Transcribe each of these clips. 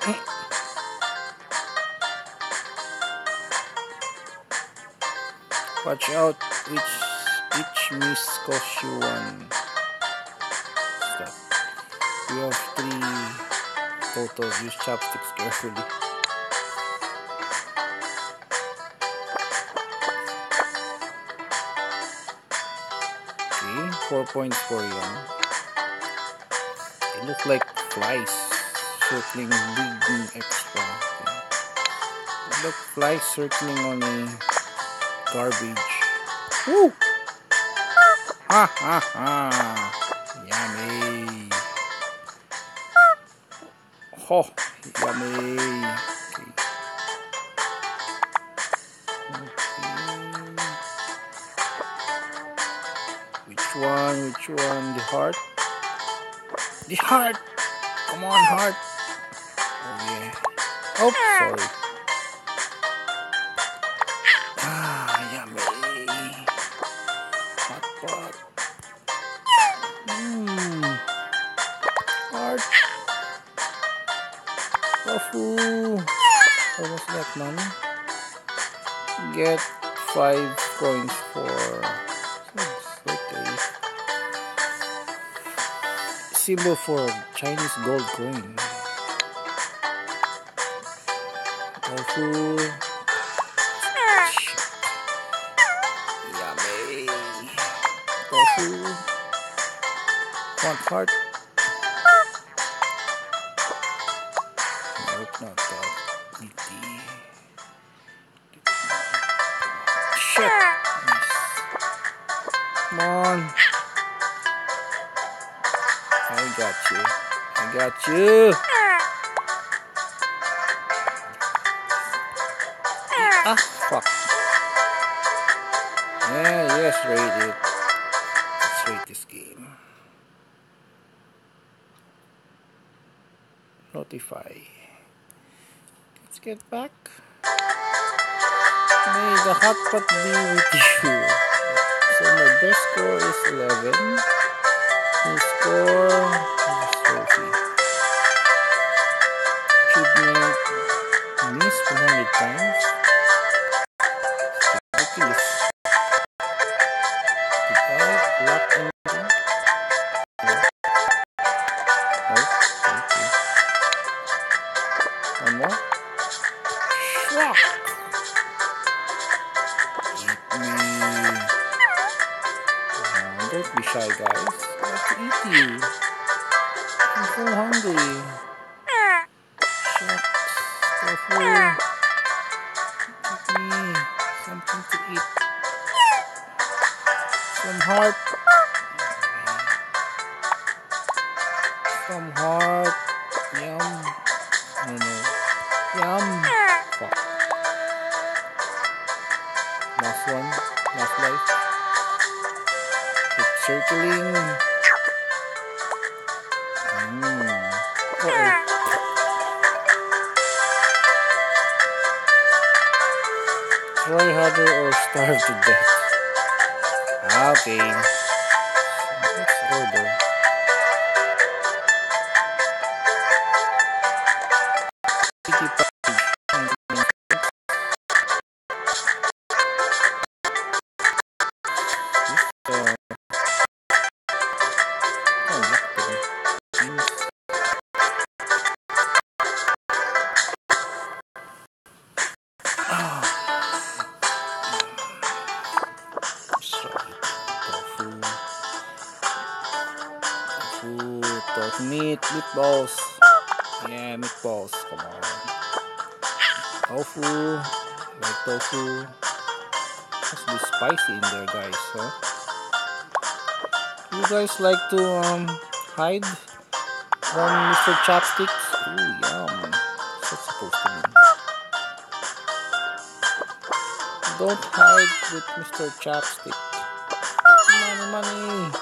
Watch out, each miss costs you one. Stop. You have 3 total. Use chopsticks carefully. Okay, 4 points for Yum. They look like flies circling big extra. Okay. They look flies circling on a garbage. Woo! Ha ha ha! Yummy! Oh, yummy! Okay. Which one? The heart? The heart! Come on, heart! Oh yeah. Oh, sorry. Yummy! Hot pot. Heart. Tofu. How was that money? Get 5 coins for symbol for Chinese gold coin. Tofu. Yummy. Tofu. Want heart? Nope, not that. Shit. Nice. Come on. I got you. I got you. Ah, fuck. Yeah, yes, rate it. Let's rate this game. Notify. Let's get back. May the hot pot be with you. So my best score is 11. My score is trophy. Achievement miss 100 times. Ridiculous. Did I lock anything? No. Okay. One more. Shock. Eat me. Don't be shy, guys. I have to eat you. I'm so hungry. Shucks. Tofu. Give me something to eat. Some heart. Some heart. Yum. No. Yum. Fuck. Last one. Last life. Keep circling. Uh-oh. Try harder or starve to death. Okay. Let's order. Tofu meatballs. Yeah, meatballs. Come on. Tofu. Like tofu. Must be spicy in there, guys. Huh? You guys like to hide from Mr. Chopsticks? Ooh, yum. What's that supposed to mean? Don't hide with Mr. Chopstick. Money.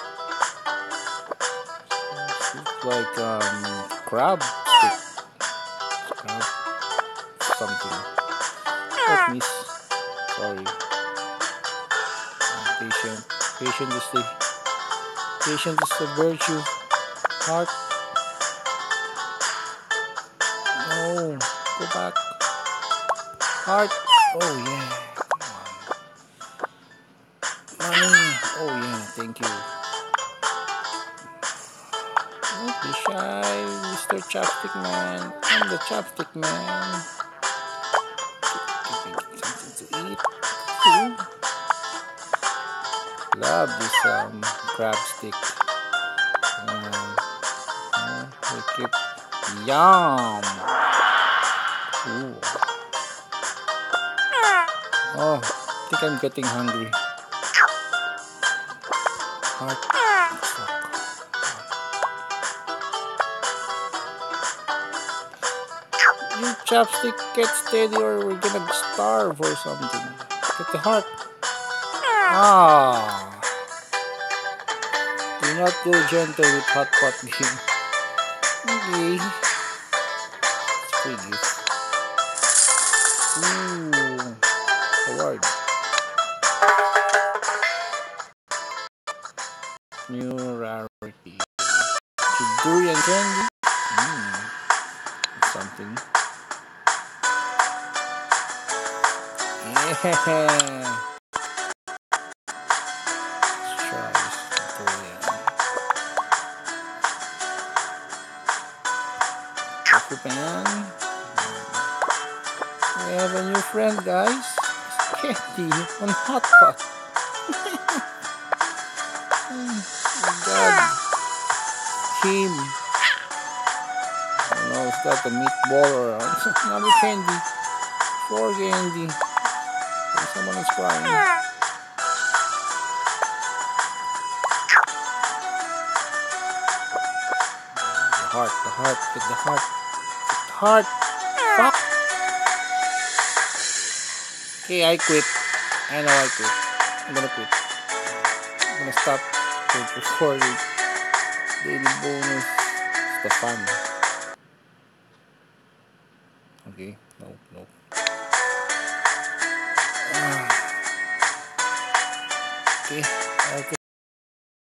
It's like crab stick. Crab something. Not miss. Sorry. Patient. Patient is the virtue. Heart. No. back. Heart. Oh yeah. Money. Oh yeah. Thank you. Don't be shy, Mr. Chopstick Man. I'm the Chopstick Man. Something to eat. Ooh. Love this crab stick. We keep yum. Ooh. Oh, I think I'm getting hungry. Heart. You Chopstick, get steady or we're gonna starve or something. Get the heart. Ah. Do not go gentle with hot pot game. Okay. It's pretty good. Ooh. Award. New rarity. Durian candy. Something. Yeah. Let's try this durian. Pan. We have a new friend, guys. Candy on hot pot. Oh God. Him. I don't know if that's a meatball or another candy. 4 candy. And someone is crying. The heart, get the heart. Get the heart. Fuck. Okay, I quit. I know I quit. I'm gonna quit. I'm gonna stop recording. Daily bonus. It's the fun. Okay, no. Okay, okay.